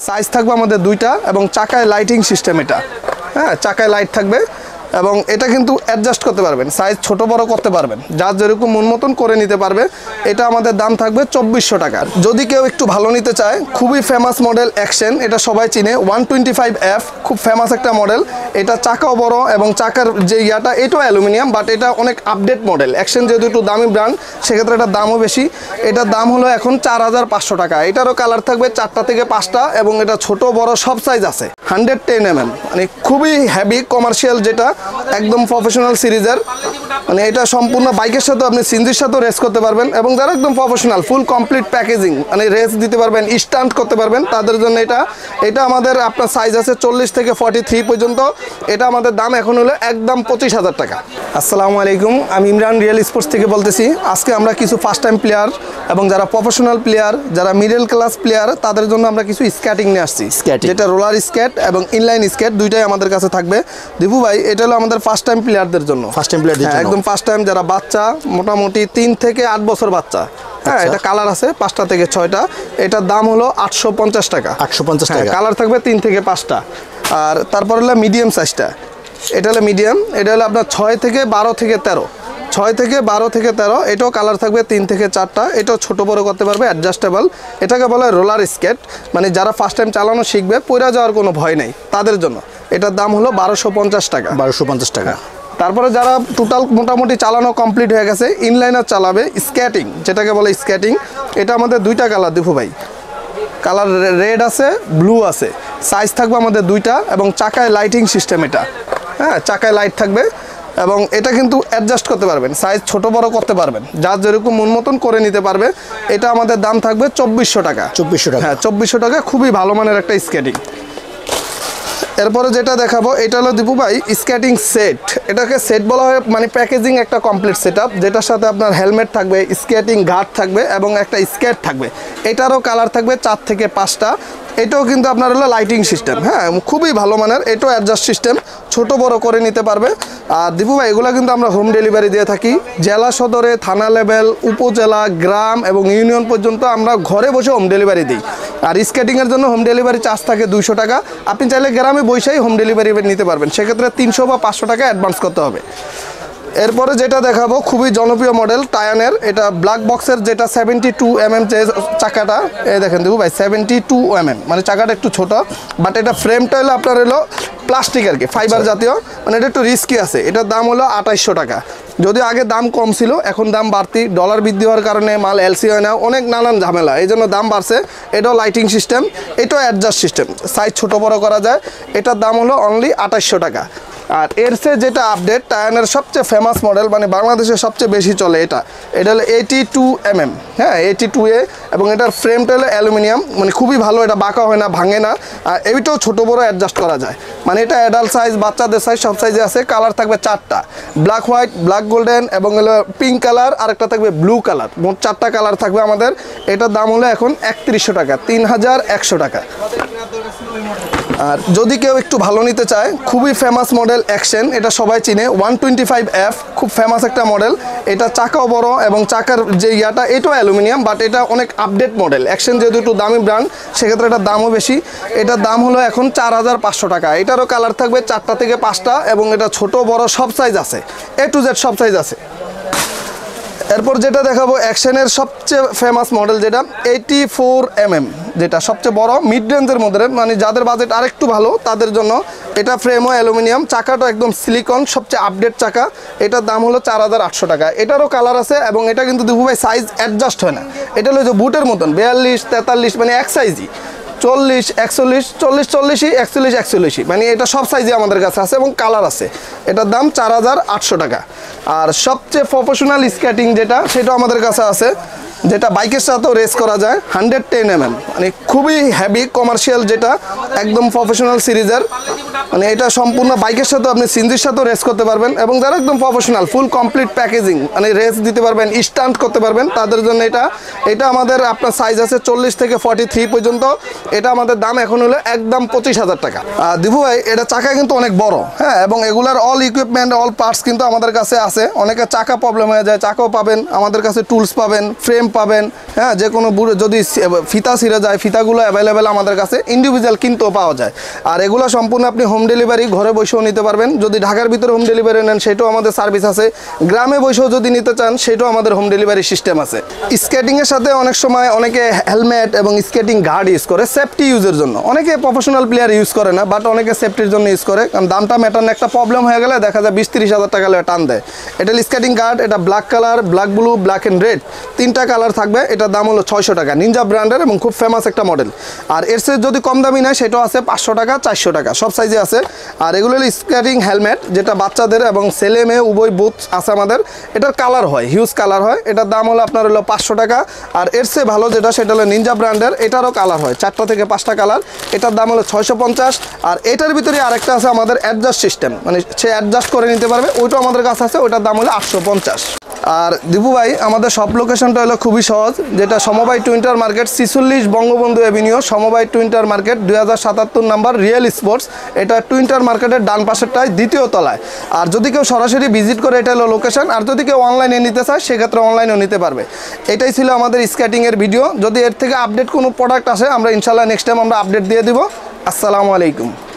Size থাকবে আমাদের দুইটা এবং চাকায় লাইটিং সিস্টেম এটা। হ্যাঁ, চাকায় লাইট থাকবে এবং এটা কিন্তু অ্যাডজাস্ট করতে পারবেন, সাইজ ছোট বড় করতে পারবেন, যার যেরকম মন মতন করে নিতে পারবে। এটা আমাদের দাম থাকবে 2400 টাকার। যদি কেউ একটু ভালো নিতে চায়, খুবই ফেমাস মডেল অ্যাকশন, এটা সবাই চিনে 125F, খুব ফেমাস একটা মডেল। এটা চাকাও বড় এবং চাকার যে ইয়াটা এটাও অ্যালুমিনিয়াম, বাট এটা অনেক আপডেট মডেল। অ্যাকশন যেহেতু একটু দামি ব্র্যান্ড, সেক্ষেত্রে এটার দামও বেশি। এটার দাম হলো এখন 4500 টাকা। এটারও কালার থাকবে 4টা থেকে 5টা এবং এটা ছোট বড় সব সাইজ আছে। 110mm, মানে খুবই হেভি কমার্শিয়াল, যেটা একদম প্রফেশনাল সিরিজের। মানে এটা সম্পূর্ণ বাইকের সাথে আপনি সিনজির সাথেও রেস করতে পারবেন এবং যারা একদম প্রফেশনাল ফুল কমপ্লিট প্যাকেজিং মানে রেস দিতে পারবেন, স্টান্ট করতে পারবেন, তাদের জন্য এটা আমাদের আপনার সাইজ আছে 40 থেকে 43 পর্যন্ত। এটা আমাদের দাম এখন হলো একদম 25,000 টাকা। আসসালামু আলাইকুম, আমি ইমরান রিয়েল স্পোর্টস থেকে বলতেছি। আজকে আমরা কিছু ফার্স্ট টাইম প্লেয়ার এবং যারা প্রফেশনাল প্লেয়ার, যারা মিডল ক্লাস প্লেয়ার, তাদের জন্য আমরা কিছু স্কেটিং নিয়ে আসছি। যেটা রোলার স্কেট এবং ইনলাইন স্কেট দুইটাই আমাদের কাছে থাকবে। দীপু ভাই, এটা হলো আমাদের ফার্স্ট টাইম প্লেয়ারদের জন্য। একদম ফার্স্ট টাইম যারা বাচ্চা, মোটামুটি 3 থেকে 8 বছর বাচ্চা। হ্যাঁ, এটা কালার আছে 5টা থেকে 6টা। এটার দাম হলো 850 টাকা। 850 টাকা। কালার থাকবে 3 থেকে 5টা। আর তারপর হলো মিডিয়াম সাইজটা, এটা হলো মিডিয়াম। এটা হলো আপনার 6 থেকে 12 থেকে 13, 6 থেকে 12 থেকে 13। এটাও কালার থাকবে 3 থেকে 4টা। এটাও ছোট বড় করতে পারবে, অ্যাডজাস্টেবল। এটাকে বলে রোলার স্কেট, মানে যারা ফার্স্ট টাইম চালানো শিখবে, পড়ে যাওয়ার কোনো ভয় নেই তাদের জন্য। এটার দাম হলো 1250 টাকা। 1250 টাকা। তারপরে যারা টোটাল মোটামুটি চালানো কমপ্লিট হয়ে গেছে, ইনলাইনার চালাবে, স্কেটিং যেটাকে বলে স্কেটিং। এটা আমাদের দুইটা কালার দীপু ভাই, কালার রেড আছে, ব্লু আছে। সাইজ থাকবে আমাদের দুইটা এবং চাকায় লাইটিং সিস্টেম এটা। হ্যাঁ, চাকায় লাইট থাকবে এবং এটা কিন্তু অ্যাডজাস্ট করতে পারবেন, সাইজ ছোট বড় করতে পারবেন, যার যেরকম মন মতন করে নিতে পারবে। এটা আমাদের দাম থাকবে 2400 টাকা। 2400 টাকা। হ্যাঁ, 2400 টাকা। খুবই ভালো মানের একটা স্কেটিং। এরপরে যেটা দেখাবো, এটা হলো দীপু ভাই স্কেটিং সেট। এটাকে সেট বলা হয়, মানে প্যাকেজিং একটা কমপ্লিট সেট আপ, যেটার সাথে আপনার হেলমেট থাকবে, স্কেটিং গার্ড থাকবে এবং একটা স্কেট থাকবে। এটারও কালার থাকবে 4 থেকে 5টা। এটাও কিন্তু আপনার হলো লাইটিং সিস্টেম। হ্যাঁ, খুবই ভালো মানের। এটাও অ্যাডজাস্ট সিস্টেম, ছোট বড় করে নিতে পারবে। আর দীপু ভাই, এগুলো কিন্তু আমরা হোম ডেলিভারি দিয়ে থাকি। জেলা সদরে, থানা লেভেল, উপজেলা, গ্রাম এবং ইউনিয়ন পর্যন্ত আমরা ঘরে বসে হোম ডেলিভারি দিই। আর স্কেটিংয়ের জন্য হোম ডেলিভারি চার্জ থাকে 200 টাকা। আপনি চাইলে গ্রামে বসেই হোম ডেলিভারি নিতে পারবেন, সেক্ষেত্রে 300 বা 500 টাকা অ্যাডভান্স করতে হবে। এরপরে যেটা দেখাবো, খুবই জনপ্রিয় মডেল টায়ানের। এটা ব্ল্যাক বক্সের, যেটা 72mm যে চাকাটা, এই দেখেন দেখুন ভাই, 72mm, মানে চাকাটা একটু ছোট, বাট এটা ফ্রেমটা হলো আপনার হলো প্লাস্টিক আর কি, ফাইবার জাতীয়, মানে এটা একটু রিস্কি আছে। এটার দাম হলো 2800 টাকা। যদিও আগে দাম কম ছিল, এখন দাম বাড়তি, ডলার বৃদ্ধি হওয়ার কারণে মাল এলসি হয় না, অনেক নানান ঝামেলা, এই জন্য দাম বাড়ছে। এটাও লাইটিং সিস্টেম, এটাও অ্যাডজাস্ট সিস্টেম, সাইজ ছোট বড় করা যায়। এটার দাম হলো অনলি 2800 টাকা। আর এর সে যেটা আপডেট, টায়ানের সবচেয়ে ফেমাস মডেল, মানে বাংলাদেশে সবচেয়ে বেশি চলে, এটা হলো 82mm। হ্যাঁ, 82A, এবং এটার ফ্রেমটা হলো অ্যালুমিনিয়াম, মানে খুবই ভালো, এটা বাঁকা হয় না, ভাঙে না। আর এইটাও ছোটো বড়ো অ্যাডজাস্ট করা যায়, মানে এটা অ্যাডাল্ট সাইজ, বাচ্চাদের সাইজ, সব সাইজে আছে। কালার থাকবে 4টা, ব্ল্যাক হোয়াইট, ব্ল্যাক গোল্ডেন এবং হলো পিঙ্ক কালার, আর একটা থাকবে ব্লু কালার। মোট 4টা কালার থাকবে আমাদের। এটার দাম হলো এখন 3100 টাকা, 3100 টাকা। আর যদি কেউ একটু ভালো নিতে চায়, খুবই ফেমাস মডেল অ্যাকশন, এটা সবাই চিনে 125F, খুব ফেমাস একটা মডেল। এটা চাকাও বড় এবং চাকার যে ইয়াটা এটাও অ্যালুমিনিয়াম, বাট এটা অনেক আপডেট মডেল। অ্যাকশন যেহেতু একটু দামি ব্র্যান্ড, সেক্ষেত্রে এটার দামও বেশি। এটার দাম হলো এখন 4500 টাকা। এটারও কালার থাকবে 4টা থেকে 5টা এবং এটা ছোট বড় সব সাইজ আছে, A to Z সব সাইজ আছে। এরপর যেটা দেখাবো, অ্যাকশনের সবচেয়ে ফেমাস মডেল, যেটা 84mm, যেটা সবচেয়ে বড় মিড রেঞ্জের মধ্যে, মানে যাদের বাজেট আরেকটু ভালো তাদের জন্য। এটা ফ্রেমও অ্যালুমিনিয়াম, চাকাটা একদম সিলিকন, সবচেয়ে আপডেট চাকা। এটার দাম হলো 4800 টাকা। এটারও কালার আছে এবং এটা কিন্তু দেখবো ভাই সাইজ অ্যাডজাস্ট হয় না। এটা হলো যে বুটের মতন 42, 43, মানে এক সাইজই, 40, 41, 40, 40, 41, 41, মানে এটা সব সাইজে আমাদের কাছে আছে এবং কালার আছে। এটার দাম 4800 টাকা। আর সবচেয়ে প্রফেশনাল স্কেটিং যেটা, সেটা আমাদের কাছে আছে, যেটা বাইকের সাথেও রেস করা যায়, 110mm, মানে খুবই হেভি কমার্শিয়াল, যেটা একদম প্রফেশনাল সিরিজের। মানে এটা সম্পূর্ণ বাইকের সাথে আপনি সিনজির সাথেও রেস করতে পারবেন, এবং যারা একদম প্রফেশনাল ফুল কমপ্লিট প্যাকেজিং মানে রেস দিতে পারবেন, স্টান্ট করতে পারবেন, তাদের জন্য এটা আমাদের আপনার সাইজ আছে 40 থেকে 43 পর্যন্ত। এটা আমাদের দাম এখন হলো একদম 25,000 টাকা। দিবু ভাই এটা চাকা কিন্তু অনেক বড়, হ্যাঁ, এবং এগুলার অল ইকুইপমেন্ট অল পার্টস কিন্তু আমাদের কাছে আছে। অনেকে চাকা প্রবলেম হয়ে যায়, চাকাও পাবেন আমাদের কাছে, টুলস পাবেন, ফ্রেম পাবেন, হ্যাঁ, যে কোনো যদি ফিতা ছিঁড়ে যায় ফিতাগুলো অ্যাভেলেবেল আমাদের কাছে, ইন্ডিভিজুয়াল কিনতেও পাওয়া যায়। আর এগুলো সম্পূর্ণ আপনি হোম ডেলিভারি ঘরে বসেও নিতে পারবেন। যদি ঢাকার ভিতরে হোম ডেলিভারি নেন সেটাও আমাদের সার্ভিস আছে। গ্রামে বসেও যদি নিতে চান সেটাও আমাদের হোম ডেলিভারি সিস্টেম আছে। স্কেটিংয়ের সাথে অনেক সময় অনেকে হেলমেট এবং স্কেটিং গার্ড ইউজ করে সেফটি ইউজের জন্য। অনেকে প্রফেশনাল প্লেয়ার ইউজ করে না, বাট অনেকে সেফটির জন্য ইউজ করে, কারণ দামটা ম্যাটার না। একটা প্রবলেম হয়ে গেলে দেখা যায় 20-30 হাজার টাকা টান দেয়। এটা স্কেটিং গার্ড, এটা black colour, black blue, black and red, 3টা কালার থাকবে। এটার দাম হলো 600 টাকা, নিনজা ব্র্যান্ডের এবং খুব ফেমাস একটা মডেল। আর এর চেয়ে যদি কম দামি নেয় সেটাও আছে 500 টাকা, 400 টাকা, সব সাইজে আছে। আর এগুলো হলো স্কেটিং হেলমেট, যেটা বাচ্চাদের এবং ছেলে মেয়ে উভয় বুথ আছে আমাদের। এটার কালার হয়, হিউজ কালার হয়। এটার দাম হলো আপনার হলো 500 টাকা। আর এর চেয়ে ভালো যেটা সেটা হলো নিনজা ব্র্যান্ডের, এটারও কালার হয় 4টা থেকে 5টা কালার। এটার দাম হলো 650। আর এটার ভিতরে আরেকটা আছে আমাদের অ্যাডজাস্ট সিস্টেম, মানে সে অ্যাডজাস্ট করে নিতে পারবে, ওইটাও আমাদের কাছে আছে, ওইটার দাম হলো 850। আর দীপু ভাই আমাদের সব লোকেশনটা হলো খুবই সহজ, যেটা সমবায় টুইন্টার মার্কেট 46 বঙ্গবন্ধু অ্যাভিনিউ, সমবায় টুইন্টার মার্কেট 2077 নাম্বার, রিয়েল স্পোর্টস। এটা টুইন্টার মার্কেটের ডান পাশেরটায় 2য় তলায়। আর যদি কেউ সরাসরি ভিজিট করে এটা হলো লোকেশন, আর যদি কেউ অনলাইনে নিতে চায় সেক্ষেত্রে অনলাইনেও নিতে পারবে। এটাই ছিল আমাদের স্কেটিংয়ের ভিডিও। যদি এর থেকে আপডেট কোনো প্রোডাক্ট আসে আমরা ইনশাল্লাহ নেক্সট টাইম আমরা আপডেট দিয়ে দিব। আসসালামু আলাইকুম।